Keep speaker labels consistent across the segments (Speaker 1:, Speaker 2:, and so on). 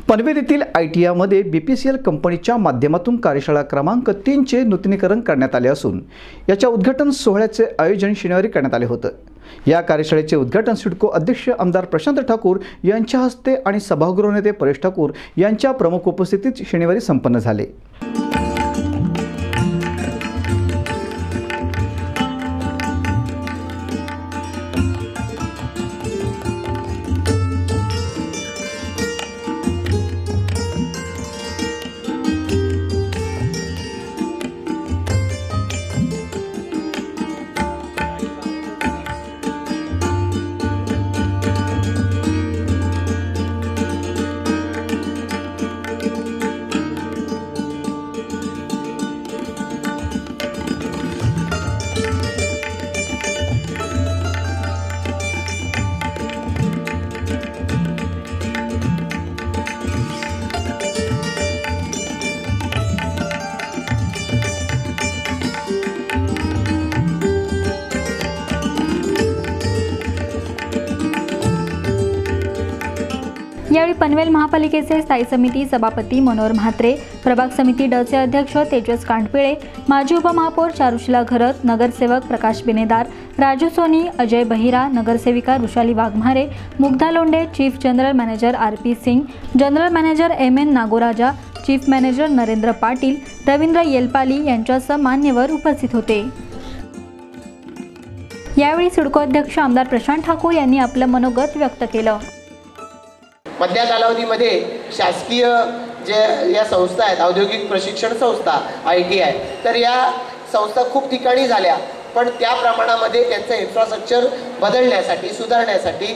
Speaker 1: पनवेल येथील ITIमध्ये BPCL कंपनीच्या माध्यमातून कार्यशाळा क्रमांक 3चे नूतनीकरण करण्यात आले असून याच्या उद्घाटन सोहळ्याचे आयोजन शनिवारी करण्यात आले होते। या कार्यशाळेचे उद्घाटन सिडको अध्यक्ष आमदार प्रशांत ठाकूर यांच्या हस्ते आणि सभागृह नेते परेश ठाकूर यांच्या प्रमुख उपस्थितीत शनिवारी संपन्न झाले।
Speaker 2: यावेळी पनवेल महापालिकेचे स्थायी समिती सभापती मनोहर म्हात्रे, प्रभाग समिती डचे अध्यक्ष तेजस कांडपिळे, माजी उपमहापौर चारुशिला घरत, नगरसेवक प्रकाश बिनेदार, राजू सोनी, अजय बहिरा, नगरसेविका Rushali Waghmare, Mugdha Londhe, chief general manager RP Singh, general manager MN Nagoraja, chief manager Narendra Patil, Ravindra Yelpali यांच्यासह मान्यवर उपस्थित होते। यावेळी सिडको अध्यक्ष आमदार प्रशांत ठाकूर यांनी आपलं मनोगत व्यक्त केलं।
Speaker 3: मध्य कालावधीमध्ये शासकीय जे या संस्था आहेत, औद्योगिक प्रशिक्षण संस्था ITI, तर या संस्था खूप ठिकाणी झाल्या, पण त्या प्रमाणामध्ये त्यांचं इन्फ्रास्ट्रक्चर बदलण्यासाठी, सुधारण्यासाठी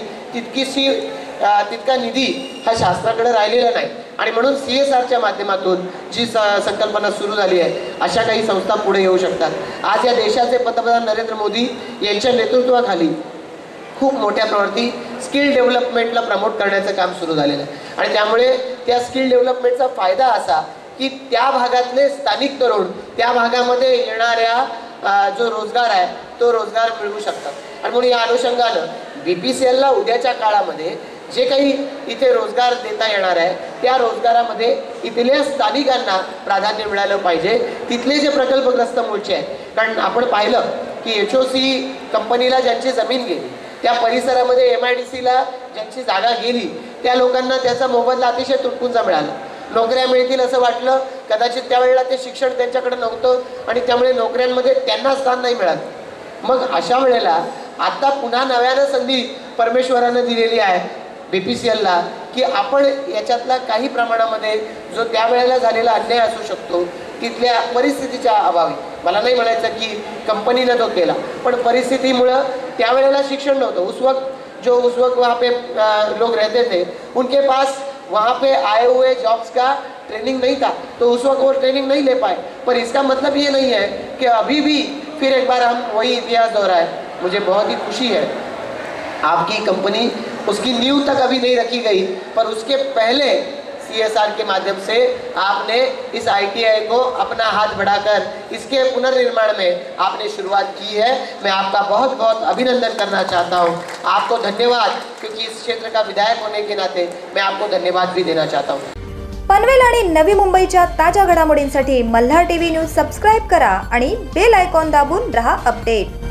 Speaker 3: तितका निधी हा शासनाकडे राहिलेला नाही आणि म्हणून CSRच्या माध्यमातून जी संकल्पना सुरू झाली आहे, अशा काही संस्था पुढे येऊ शकतात। आज या देशाचे पंतप्रधान नरेंद्र मोदी यांच्या नेतृत्वाखाली खूप मोठ्या प्रमाणात स्किल डेव्हलपमेंटला प्रमोट करण्याचं काम सुरू झालेलं आहे आणि त्यामुळे त्या स्किल डेव्हलपमेंटचा फायदा असा की त्या भागातले स्थानिक तरुण त्या भागामध्ये येणाऱ्या जो रोजगार आहे तो रोजगार मिळवू शकतात आणि म्हणून या अनुषंगानं BPCLला उद्याच्या काळामध्ये जे काही इथे रोजगार देता येणार आहे त्या रोजगारामध्ये इथल्या स्थानिकांना प्राधान्य मिळालं पाहिजे। तिथले जे प्रकल्पग्रस्त मूळचे आहेत, कारण आपण पाहिलं की HOC कंपनीला ज्यांची जमीन गेली, त्या परिसरामध्ये MIDCला ज्यांची जागा गेली, त्या लोकांना त्याचा मोबदला अतिशय तुटपुंजा मिळाला। नोकऱ्या मिळतील असं वाटलं, कदाचित त्यावेळेला ते शिक्षण त्यांच्याकडे नव्हतं आणि त्यामुळे नोकऱ्यांमध्ये त्यांना स्थान नाही मिळालं। मग अशा वेळेला आता पुन्हा नव्यानं संधी परमेश्वरानं दिलेली आहे BPCLला की आपण याच्यातला काही प्रमाणामध्ये जो त्यावेळेला झालेला अन्याय असू शकतो तिथल्या परिस्थितीच्या अभावी, मला नाही म्हणायचं की कंपनीने तो केला, पण परिस्थितीमुळं त्यावेळेला शिक्षण नव्हतं। उस वक्त वहाँ पे लोग रहते थे, उनके पास वहाँ पे आए हुए जॉब्स का ट्रेनिंग नहीं था, तो उस वक्त वो ट्रेनिंग नहीं ले पाए। पर इसका मतलब ये नहीं है कि अभी भी फिर एक बार हम वही इतिहास दोहराए। मुझे बहुत ही खुशी है, आपकी कंपनी उसकी नींव तक अभी नहीं रखी गई, पर उसके पहले CSR के माध्यम से आपने इस ITI को अपना हाथ बढ़ाकर इसके पुनर्निर्माण में आपने शुरुआत की है। मैं आपका बहुत बहुत अभिनंदन करना चाहता हूं। आपको धन्यवाद, क्योंकि इस क्षेत्र का विधायक होने के नाते मैं आपको धन्यवाद भी देना चाहता हूं।
Speaker 4: पनवेल आणि नवी मुंबईच्या ताज्या घडामोडींसाठी मल्हार TV न्यूज सबस्क्राइब करा आणि बेल आयकॉन दाबून रहा अपडेट।